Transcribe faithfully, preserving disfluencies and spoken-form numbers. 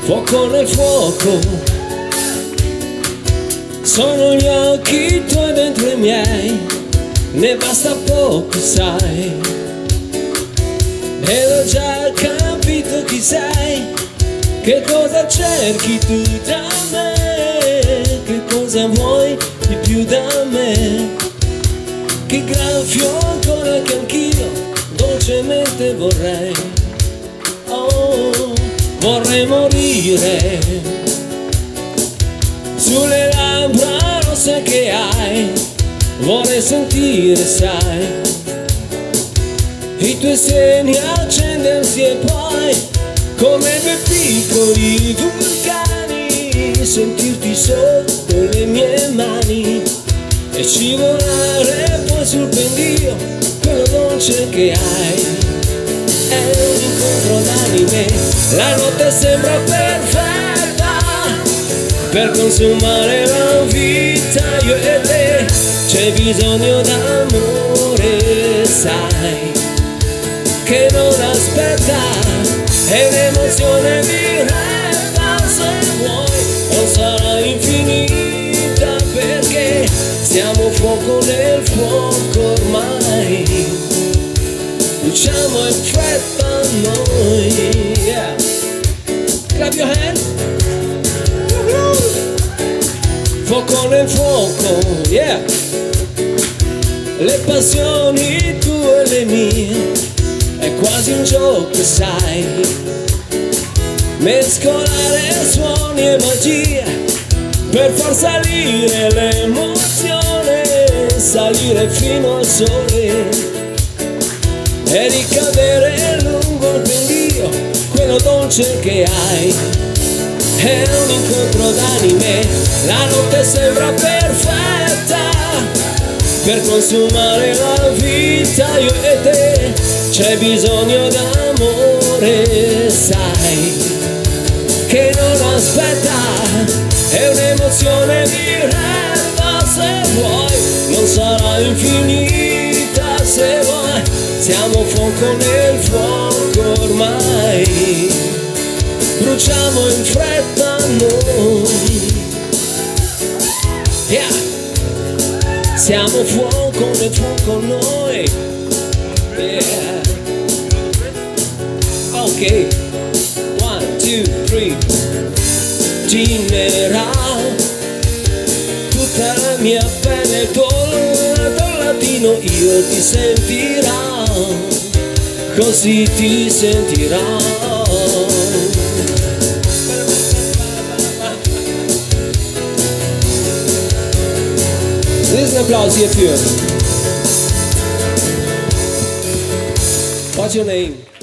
fuoco nel fuoco, sono gli occhi tuoi dentro i miei, ne basta poco sai, e l'ho già capito chi sei, che cosa cerchi tu da me, che cosa vuoi di più da me, che graffio ancora che anch'io dolcemente vorrei, oh, vorrei morire sulle labbra rosse che hai, vorrei sentire, sai, i tuoi seni accendersi e poi come due piccoli vulcani sentirti sotto le mie mani e scivolare poi sul pendio, quello dolce che hai. È un incontro d'anime, la notte sembra perfetta per consumare la vita, io e te. C'è bisogno d'amore, sai, che non aspetta, è un'emozione diretta, se vuoi non sarà infinita, perché siamo fuoco nel fuoco ormai, bruciamo in fretta noi, yeah. Clap your hand. Fuoco nel fuoco, yeah. Le passioni tue e le mie, è quasi un gioco, sai, mescolare suoni e magia per far salire l'emozione, salire fino al sole e ricadere lungo il pendio, quello dolce che hai. È un incontro d'anime, la notte sembra perfetta per consumare la vita, io e te. C'è bisogno d'amore, sai, che non aspetta, è un'emozione diretta, se vuoi non sarà infinita, se vuoi siamo fuoco nel fuoco ormai, bruciamo in fretta noi, yeah. Siamo fuoco nel fuoco noi, yeah. Ok, one, two, three. Ginerà tutta la mia pelle, il tuo latino io ti sentirà, così ti sentirà. Dit is een applaus hiervoor. What's your name?